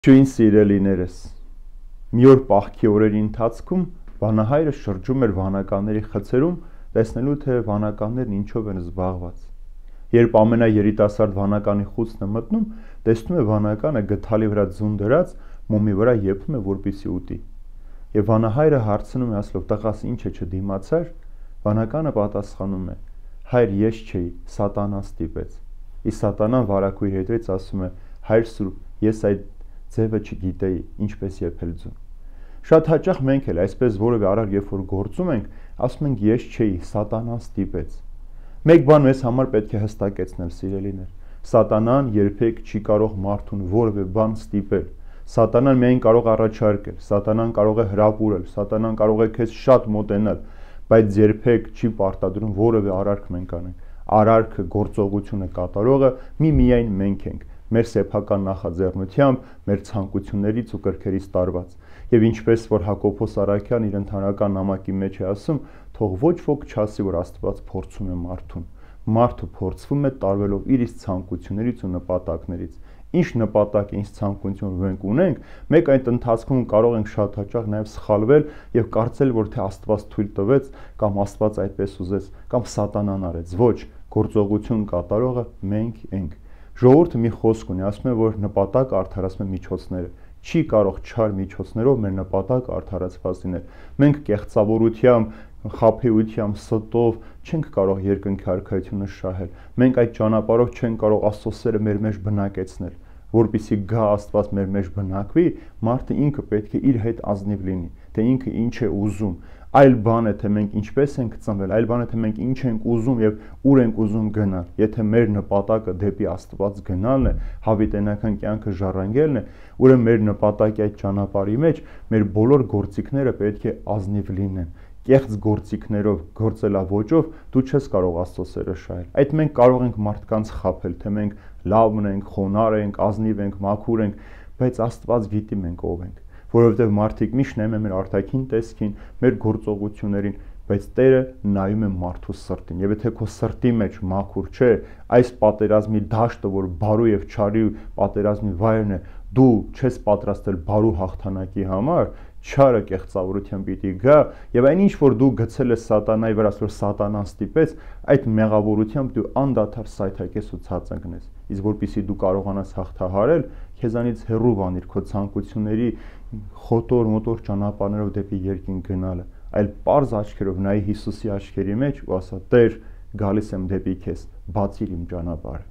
Չույն սիրելիներս, մի օր պահքի օրերի ընթացքում վանահայրը շրջում էր վանականների խցերում, տեսնելու թե վանականներն ինչով են զբաղված։ Երբ ամենաերիտասարդ վանականի խուցն է մտնում, տեսնում է վանականը գդալի վրա ձուն դրած, մոմի վրա եփում է, որպեսզի ուտի։ Եվ վանահայրը հարցնում է, ասելով, տղաս ինչ է չդիմացար, վանականը պատասխանում է, հայր ես չէի, սատանան ստիպեց։ Իսկ սատանան վարակույր հետից ասում է, հայր սուրբ, ես այդ ձևը չգիտեի, ինչպես եփել ձուն։ Շատ հաճախ մենք էլ այսպես որևէ արար երբ որ գործում ենք, ասում ենք ես չէի, սատանան ստիպեց։ Մեկ բան մեզ համար պետք է հստակեցնել, սիրելիներ։ Սատանան երբեք չի կարող մարդուն որևէ բան ստիպել։ Սատանան միայն կարող առաջարկել, սատանան կարող է հրապուրել, սատանան կարող է քեզ շատ մոտենալ, բայց երբեք չի պարտադրում որևէ արարք մենք անենք։ Արարքը, գործողությունը կատարողը միայն մենք ենք, մեր սեփական նախաձեռնությամբ, մեր ցանկություններից ու կրքերից տարված։ Եվ ինչպես որ Հակոբոս Արաքյան իր ընդհանրական նամակի մեջ է ասում, թող ոչ ոք չասի, որ Աստված փորձում է մարդուն։ Մարդը փորձվում է տարվելով իր ցանկություններից ու նպատակներից։ Ինչ նպատակ, ինչ ցանկություն մենք ունենք, մեկ այդ ընթացքում կարող ենք շատ հաճախ նաև սխալվել եւ կարծել, որ թե Աստված թույլ տվեց կամ Աստված այդպես ուզեց կամ սատանան արեց։ Ոչ, գործողություն կատարողը մենք ենք։ Ժողովուրդը մի խոսք ունի, ասում է, որ նպատակ արդարացնում է միջոցները։ Չի կարող չար միջոցներով մեր նպատակ արդարացված լինել։ Մենք կեղծավորությամբ, խաբեությամբ, ստով չենք կարող երկնքի արքայությունը շահել։ Մենք այդ ճանապարհով չենք կարող Աստծո սերը մեր մեջ բնակեցնել, որպեսզի գա Աստված մեր մեջ բնակվի, մարդը ինքը պետք է իր հետ ազնիվ լինի, թե ինքը ինչ է ուզում։ Այլ բան է, թե մենք ինչպես ենք ծնվել, այլ բան է, թե մենք ինչ ենք ուզում եւ ուր ենք ուզում գնալ։ Եթե մեր նպատակը դեպի Աստված գնալն է, հավիտենական կյանքը ժառանգելն է, ուրեմն մեր նպատակի այդ ճանապարհի մեջ մեր բոլոր գործիքները պետք է ազնիվ լինեն։ Կեղծ գործիքներով, գործելավոճով դու չես կարող Աստծո սերը շահել։ Այդ մենք կարող ենք մարդկանց խաբել, թե մենք լավն ենք, խոնարհ ենք, ազնիվ ենք, մաքուր ենք, բայց Աստված գիտի մենք ով ենք, որովհետև մարդիկ միշտ նայում են մեր արտաքին տեսքին, մեր գործողություններին, բայց Տերը նայում է մարդու սրտին։ Եվ եթե քո սրտի մեջ մաքուր չէ, այս պատերազմի դաշտը, որ բարու եւ չարի պատերազմի վայրն է, դու չես պատրաստել բարու հաղթանակի համար, չարը կեղծավորությամբ պիտի գա, եւ այն ինչ որ դու գցել ես սատանայի վրա, որ սատանան ստիպեց, այդ մեղավորությամբ դու անդադար սայթակես ու ցածնկնես։ Իսկ որpիսի դու կարողանաս հաղթահարել, քեզանից հեռու բանիր քո ցանկությունների խոտոր-մոտոր ճանապարհներով դեպի երկինք գնալը, այլ պարզ աչքերով նայի Հիսուսի աչքերի մեջ ու ասա. Տեր, գալիս եմ դեպի քեզ, բացիր իմ ճանապարհը։